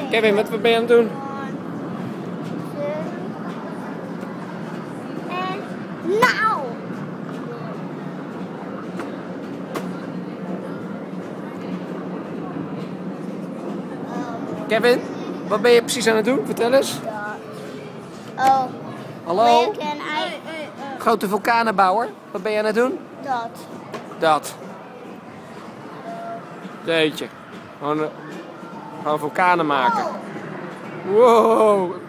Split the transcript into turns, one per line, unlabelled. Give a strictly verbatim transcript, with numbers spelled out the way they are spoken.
Kevin, wat, wat ben je aan het doen?
En nou!
Kevin, wat ben je precies aan het doen? Vertel eens.
Oh.
Hallo?
Ik en I...
Grote vulkanenbouwer. Wat ben je aan het doen?
Dat.
Dat. Jeetje. Gewoon, eh, gewoon vulkanen maken. Wow.